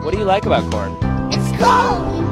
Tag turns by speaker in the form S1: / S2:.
S1: What do you like about corn?
S2: It's cold.